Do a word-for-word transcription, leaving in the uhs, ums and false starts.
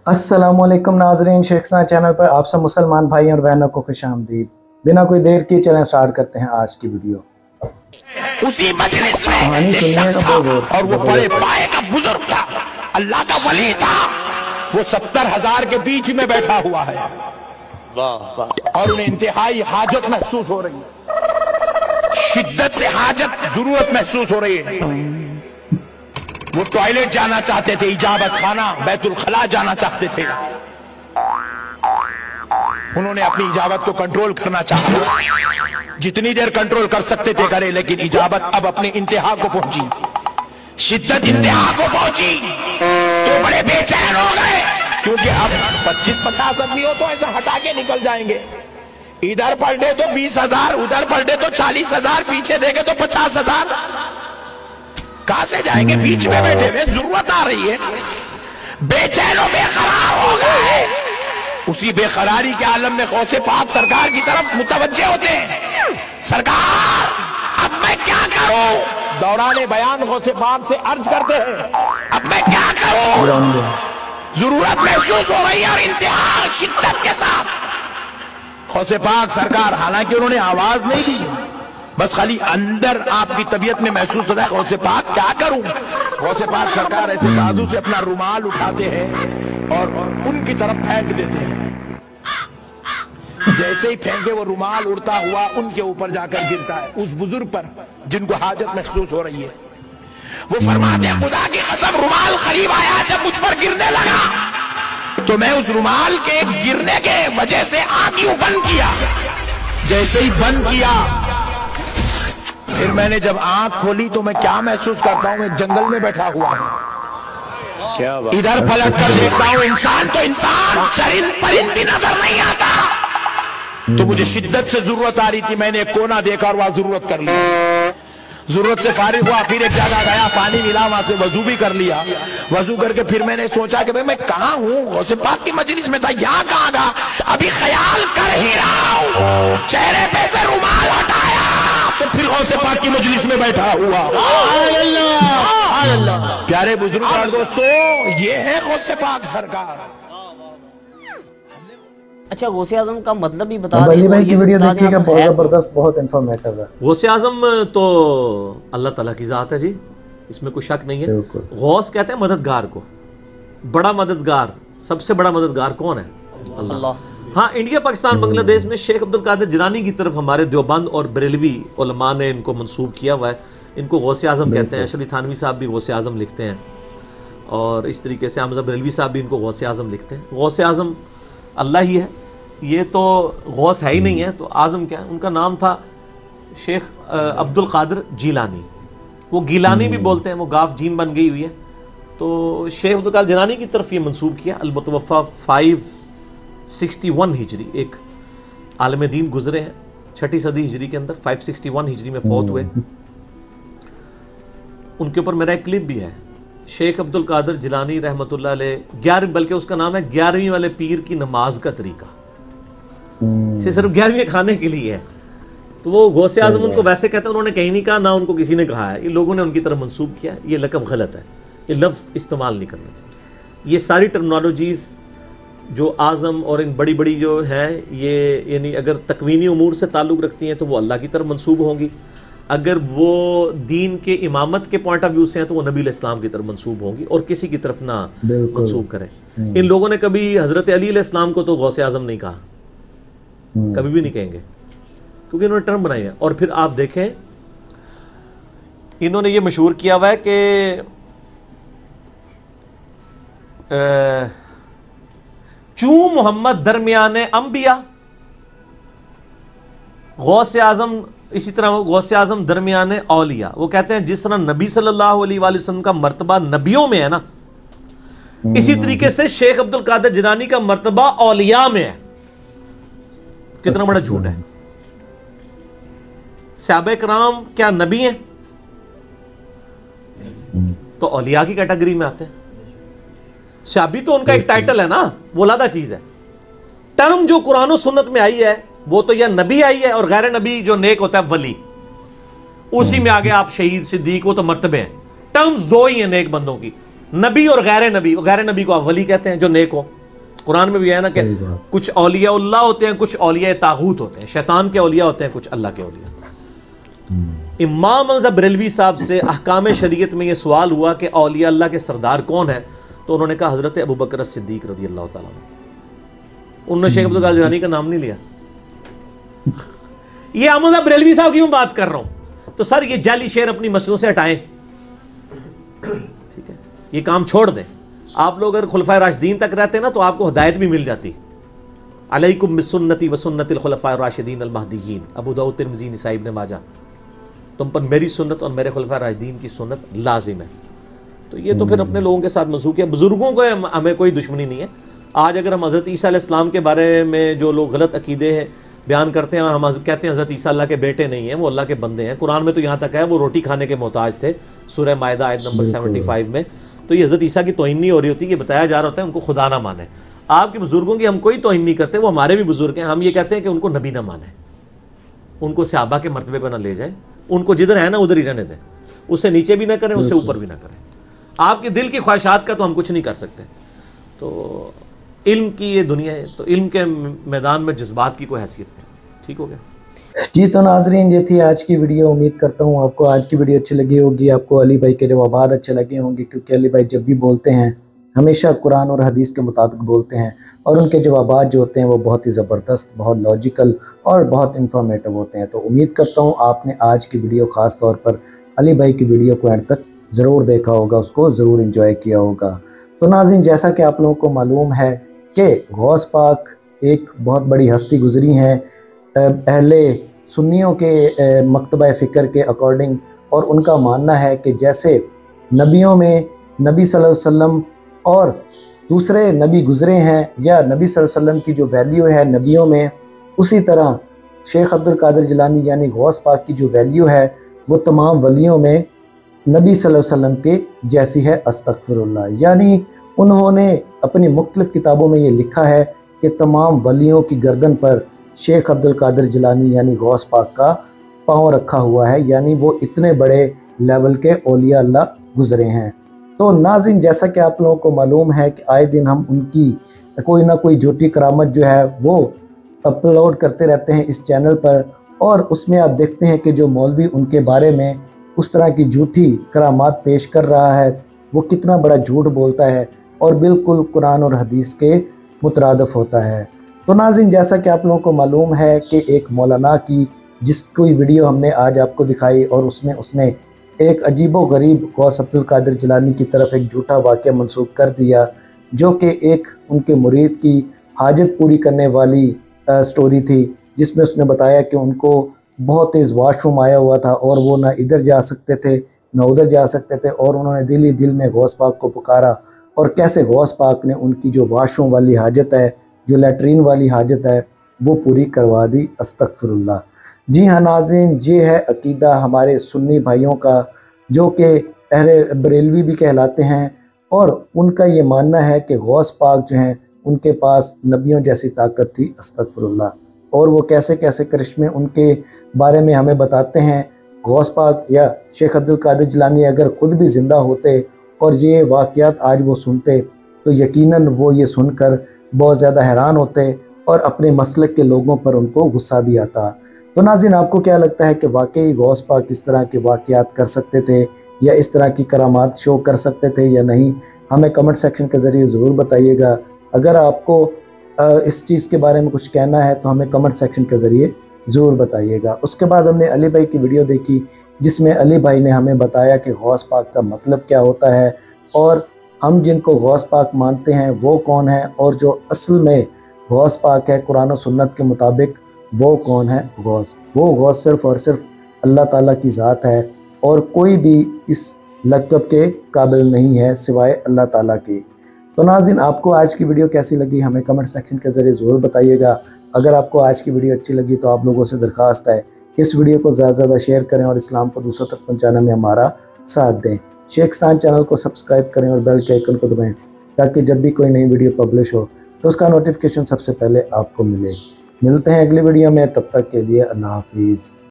السلام علیکم ناظرین، شیخ سان چینل پر آپ سب مسلمان بھائی اور بہنوں کو خوش آمدید۔ بنا کوئی دیر کی چلیں سٹارٹ کرتے ہیں آج کی ویڈیو۔ اسی مجلس میں کہانی ایک سنیے شخص گا تھا بہت اور وہ زبردست۔ بڑے پائے کا بزرگ تھا، اللہ کا ولی تھا۔ وہ ستر ہزار کے بیچ میں بیٹھا ہوا ہے اور انہیں انتہائی حاجت محسوس ہو رہی ہے، شدت سے حاجت ضرورت محسوس ہو رہی ہے۔ وہ ٹوائلٹ جانا چاہتے تھے، اجابت خانہ بیت الخلاء جانا چاہتے تھے۔ انہوں نے اپنی اجابت کو کنٹرول کرنا چاہا، جتنی دیر کنٹرول کر سکتے تھے کرے، لیکن اجابت اب اپنی انتہا کو پہنچی، شدت انتہا کو پہنچی تو بڑے بے چین ہو گئے، کیونکہ اب پچیس پچاس آدمی ہو تو ایسا ہٹا کے نکل جائیں گے، ادھر پلٹے تو بیس ہزار، ادھر پلٹے تو چالیس ہزار، پیچھے دیکھے تو پچاس ہزار، کہاں سے جائیں گے؟ بیچ میں بیٹھے ہوئے، ضرورت آ رہی ہے، بے چین و بے قرار ہو گئے۔ اسی بے قراری کے عالم میں غوث پاک سرکار کی طرف متوجہ ہوتے ہیں۔ سرکار اب میں کیا کروں؟ دوران بیان غوث پاک سے عرض کرتے ہیں، اب میں کیا کروں؟ ضرورت محسوس ہو رہی ہے اور انتہا شدت کے ساتھ۔ غوث پاک سرکار، حالانکہ انہوں نے آواز نہیں دی، بس خالی اندر آپ کی طبیعت میں محسوس ہوتا ہے، غوث پاک کیا کروں؟ غوث پاک سرکار ایسے بازو سے اپنا رومال اٹھاتے ہیں اور ان کی طرف پھینک دیتے ہیں۔ جیسے ہی پھینکے وہ رومال اڑتا ہوا ان کے اوپر جا کر گرتا ہے، اس بزرگ پر جن کو حاجت محسوس ہو رہی ہے۔ وہ فرماتے ہیں، خدا کی قسم رومال قریب آیا، جب مجھ پر گرنے لگا تو میں اس رومال کے گرنے کے وجہ سے آنکھوں بند کیا۔ جیسے ہی بند کیا، پھر میں نے جب آنکھ کھولی تو میں کیا محسوس کرتا ہوں؟ میں جنگل میں بیٹھا ہوا ہوں، ادھر پلٹ کر دیکھتا ہوں، انسان تو انسان، چرند پرند بھی نظر نہیں آتا۔ تو مجھے شدت سے ضرورت آ رہی تھی، میں نے ایک کونا دیکھا اور وہاں ضرورت کر لیا۔ ضرورت سے فارغ ہوا، پھر ایک جگہ گیا، پانی ملا، وہاں سے وضو بھی کر لیا۔ وضو کر کے پھر میں نے سوچا کہ میں کہاں ہوں؟ غوث پاک کی مجلس میں تھا، یہاں کہاں گا؟ ابھی خیال کر ہی رہا ہوں، چہرے پہ سے رومال ہٹایا تو پھر غوث پاک کی مجلس میں بیٹھا ہوا۔ پیارے بزرگ اور دوستو، یہ ہے غوث پاک سرکار۔ اچھا، غوث اعظم کا مطلب بھی بتا علی بھائی کی ویڈیو دیکھیے گا، بہت زبردست، بہت انفارمیٹو ہے۔ غوث اعظم تو اللہ تعالیٰ کی ذات ہے جی، اس میں کوئی شک نہیں ہے۔ غوث کہتے ہیں مددگار کو، بڑا مددگار، سب سے بڑا مددگار کون ہے؟ اللہ۔ ہاں، انڈیا پاکستان بنگلہ دیش میں شیخ عبد القادر جیلانی کی طرف ہمارے دیوبند اور بریلوی علماء نے ان کو منسوب کیا ہوا ہے، ان کو غوث اعظم کہتے ہیں۔ اشرف علی تھانوی صاحب بھی غوث اعظم لکھتے ہیں، اور اس طریقے سے حمزہ بریلوی صاحب بھی ان کو غوث اعظم لکھتے ہیں۔ غوث اعظم اللہ ہی ہے، یہ تو غوث ہے ہی نہیں ہے، تو اعظم کیا ہے؟ ان کا نام تھا شیخ عبد القادر جیلانی، وہ گیلانی بھی بولتے ہیں، وہ گاف جیم بن گئی ہوئی ہے، تو شیخ عبد القادر جیلانی کی طرف یہ منسوب کیا۔ المتوفہ فائیو سکسٹی ون ہجری، ایک عالم دین گزرے ہیں چھٹی صدی ہجری کے اندر، فائیو سکسٹی ون ہجری میں فوت ہوئے۔ ان کے اوپر میرا ایک کلپ بھی ہے، شیخ عبد القادر جیلانی رحمۃ اللہ علیہ، گیارہ بلکہ اس کا نام ہے گیارہویں والے پیر کی نماز کا طریقہ، اسے صرف گیارہویں کھانے کے لیے ہے۔ تو وہ غوث اعظم ان کو ویسے کہتے ہیں، انہوں نے کہیں نہیں کہا، نہ ان کو کسی نے کہا ہے، یہ لوگوں نے ان کی طرف منسوب کیا، یہ لقب غلط ہے، یہ لفظ استعمال نہیں کرنا چاہیے۔ یہ ساری ٹرمنالوجیز جو اعظم اور ان بڑی بڑی جو ہیں، یہ یعنی اگر تکوینی امور سے تعلق رکھتی ہیں تو وہ اللہ کی طرف منسوب ہوں گی، اگر وہ دین کے امامت کے پوائنٹ آف ویو سے ہیں تو وہ نبی علیہ السلام کی طرف منسوب ہوں گی، اور کسی کی طرف نہ منسوب کریں۔ ان لوگوں نے کبھی حضرت علی علیہ السلام کو تو غوث اعظم نہیں کہا، کبھی بھی نہیں کہیں گے، کیونکہ انہوں نے ٹرم بنائی ہے۔ اور پھر آپ دیکھیں، انہوں نے یہ مشہور کیا ہوا ہے کہ چوں محمد درمیان انبیاء، غوث اعظم اسی طرح غوث اعظم درمیان اولیاء، وہ کہتے ہیں جس طرح نبی صلی اللہ علیہ وآلہ وسلم کا مرتبہ نبیوں میں ہے نا، اسی طریقے سے شیخ عبد القادر جیلانی کا مرتبہ اولیاء میں ہے۔ کتنا بڑا جھوٹ ہے! صحابہ کرام کیا نبی ہیں؟ تو اولیاء کی کیٹیگری میں آتے ہیں۔ صحابی تو ان کا ایک ٹائٹل ہے نا، وہ علیحدہ چیز ہے۔ ٹرم جو قرآن و سنت میں آئی ہے وہ تو یا نبی آئی ہے، اور غیر نبی جو نیک ہوتا ہے ولی، اسی میں آگے آپ شہید صدیق، وہ تو مرتبے ہیں۔ ٹرمز دو ہی ہیں نیک بندوں کی، نبی اور غیر نبی۔ غیر نبی کو آپ ولی کہتے ہیں جو نیک ہو، قرآن میں بھی ہے نا کہ کچھ اولیاء اللہ ہوتے ہیں, کچھ اولیاء طاغوت ہوتے ہیں, شیطان کے اولیاء ہوتے ہیں, کچھ اللہ کے اولیاء. امام مرزا بریلوی صاحب سے احکام شریعت میں یہ سوال ہوا کہ اولیاء اللہ کے سردار کون ہیں, تو انہوں نے کہا حضرت ابوبکر صدیق رضی اللہ تعالیٰ عنہ. انہوں نے شیخ عبدالقادر جیلانی کا نام نہیں لیا. یہ احمد مرزا بریلوی صاحب کی میں بات کر رہا ہوں. تو سر یہ جعلی شعر اپنی مسجدوں سے ہٹائیں, ٹھیک ہے, یہ کام چھوڑ دیں. آپ لوگ اگر خلفائے راشدین تک رہتے نا تو آپ کو ہدایت بھی مل جاتی. علیکم بسنتی وسنت الخلفاء الراشدین المہدیین, ابو داؤد ترمذی نسائی ابن ماجہ, تم پر میری سنت اور میرے خلفائے راشدین کی سنت لازم ہے. تو یہ تو پھر اپنے لوگوں کے ساتھ منسوخ ہے. بزرگوں کو ہمیں کوئی دشمنی نہیں ہے. آج اگر ہم حضرت عیسیٰ علیہ السلام کے بارے میں جو لوگ غلط عقیدے ہیں بیان کرتے ہیں, اور ہم کہتے ہیں حضرت عیسیٰ اللہ کے بیٹے نہیں ہیں, وہ اللہ کے بندے ہیں. قرآن میں تو یہاں تک ہے وہ روٹی کھانے کے محتاج تھے, سورہ مائدہ آیت نمبر سیونٹی فائیو میں. تو یہ حضرت عیسیٰ کی توہین نہیں ہو رہی ہوتی, یہ بتایا جا رہا ہوتا ہے ان کو خدا نہ مانیں. آپ کے بزرگوں کی ہم کوئی توہین نہیں کرتے, وہ ہمارے بھی بزرگ ہیں. ہم یہ کہتے ہیں کہ ان کو نبی نہ مانیں, ان کو صحابہ کے مرتبے پہ نہ لے جائیں, ان کو جدھر ہے نا ادھر ہی رہنے دیں. اس سے نیچے بھی نہ کریں, اس سے اوپر بھی نہ کریں. آپ کے دل کی خواہشات کا تو ہم کچھ نہیں کر سکتے. تو علم کی یہ دنیا ہے, تو علم کے میدان میں جذبات کی کوئی حیثیت نہیں. ٹھیک ہو گیا جی. تو ناظرین یہ تھی آج کی ویڈیو. امید کرتا ہوں آپ کو آج کی ویڈیو اچھی لگی ہوگی, آپ کو علی بھائی کے جوابات اچھے لگے ہوں گے, کیونکہ علی بھائی جب بھی بولتے ہیں ہمیشہ قرآن اور حدیث کے مطابق بولتے ہیں, اور ان کے جوابات جو ہوتے ہیں وہ بہت ہی زبردست, بہت لاجیکل اور بہت انفارمیٹو ہوتے ہیں. تو امید کرتا ہوں آپ نے آج کی ویڈیو خاص طور پر علی بھائی کی ویڈیو کو اینڈ تک ضرور دیکھا ہوگا, اس کو ضرور انجوائے کیا ہوگا. تو ناظرین جیسا کہ آپ لوگوں کو معلوم ہے کہ غوث پاک ایک بہت بڑی ہستی گزری ہیں اہل سنیوں کے مکتبہ فکر کے اکارڈنگ, اور ان کا ماننا ہے کہ جیسے نبیوں میں نبی صلی اللہ علیہ وسلم اور دوسرے نبی گزرے ہیں, یا نبی صلی اللہ علیہ وسلم کی جو ویلیو ہے نبیوں میں, اسی طرح شیخ عبدالقادر جیلانی یعنی غوث پاک کی جو ویلیو ہے وہ تمام ولیوں میں نبی صلی اللہ علیہ وسلم کے جیسی ہے. استغفر اللہ. یعنی انہوں نے اپنی مختلف کتابوں میں یہ لکھا ہے کہ تمام ولیوں کی گردن پر شیخ عبدالقادر جیلانی یعنی غوث پاک کا پاؤں رکھا ہوا ہے, یعنی وہ اتنے بڑے لیول کے اولیاء اللہ گزرے ہیں. تو ناظرین جیسا کہ آپ لوگوں کو معلوم ہے کہ آئے دن ہم ان کی کوئی نہ کوئی جھوٹی کرامت جو ہے وہ اپلوڈ کرتے رہتے ہیں اس چینل پر, اور اس میں آپ دیکھتے ہیں کہ جو مولوی ان کے بارے میں اس طرح کی جھوٹی کرامات پیش کر رہا ہے وہ کتنا بڑا جھوٹ بولتا ہے اور بالکل قرآن اور حدیث کے مترادف ہوتا ہے. تو ناظرین جیسا کہ آپ لوگوں کو معلوم ہے کہ ایک مولانا کی جس کوئی ویڈیو ہم نے آج آپ کو دکھائی, اور اس میں اس نے ایک عجیب و غریب غوث عبدالقادر جیلانی کی طرف ایک جھوٹا واقعہ منسوخ کر دیا, جو کہ ایک ان کے مرید کی حاجت پوری کرنے والی سٹوری تھی, جس میں اس نے بتایا کہ ان کو بہت تیز واش روم آیا ہوا تھا اور وہ نہ ادھر جا سکتے تھے نہ ادھر جا سکتے تھے, اور انہوں نے دل ہی دل میں غوث پاک کو پکارا, اور کیسے غوث پاک نے ان کی جو واش روم والی حاجت ہے, جو لیٹرین والی حاجت ہے, وہ پوری کروا دی. استغفر اللہ. جی ہاں ناظرین, یہ ہے عقیدہ ہمارے سنی بھائیوں کا, جو کہ اہل بریلوی بھی کہلاتے ہیں, اور ان کا یہ ماننا ہے کہ غوث پاک جو ہیں ان کے پاس نبیوں جیسی طاقت تھی. استغفر اللہ. اور وہ کیسے کیسے کرشمے ان کے بارے میں ہمیں بتاتے ہیں. غوث پاک یا شیخ عبدالقادر جیلانی اگر خود بھی زندہ ہوتے اور یہ واقعات آج وہ سنتے تو یقیناً وہ یہ سن کر بہت زیادہ حیران ہوتے, اور اپنے مسلک کے لوگوں پر ان کو غصہ بھی آتا. تو ناظرین آپ کو کیا لگتا ہے کہ واقعی غوث پاک اس طرح کے واقعات کر سکتے تھے, یا اس طرح کی کرامات شو کر سکتے تھے یا نہیں؟ ہمیں کمنٹ سیکشن کے ذریعے ضرور بتائیے گا. اگر آپ کو اس چیز کے بارے میں کچھ کہنا ہے تو ہمیں کمنٹ سیکشن کے ذریعے ضرور بتائیے گا. اس کے بعد ہم نے علی بھائی کی ویڈیو دیکھی, جس میں علی بھائی نے ہمیں بتایا کہ غوث پاک کا مطلب کیا ہوتا ہے, اور ہم جن کو غوث پاک مانتے ہیں وہ کون ہیں, اور جو اصل میں غوث پاک ہے قرآن و سنت کے مطابق وہ کون ہے غوث. وہ غوث صرف اور صرف اللہ تعالیٰ کی ذات ہے, اور کوئی بھی اس لقب کے قابل نہیں ہے سوائے اللہ تعالیٰ کے. تو ناظرین آپ کو آج کی ویڈیو کیسی لگی ہمیں کمنٹ سیکشن کے ذریعے ضرور بتائیے گا. اگر آپ کو آج کی ویڈیو اچھی لگی تو آپ لوگوں سے درخواست ہے کہ اس ویڈیو کو زیادہ سے زیادہ شیئر کریں اور اسلام کو دوسروں تک پہنچانے میں ہمارا ساتھ دیں. شیخ سان چینل کو سبسکرائب کریں اور بیل کے آئیکن کو دبائیں, تاکہ جب بھی کوئی نئی ویڈیو پبلش ہو تو اس کا نوٹیفیکیشن سب سے پہلے آپ کو ملے. ملتے ہیں اگلی ویڈیو میں, تب تک کے لیے اللہ حافظ.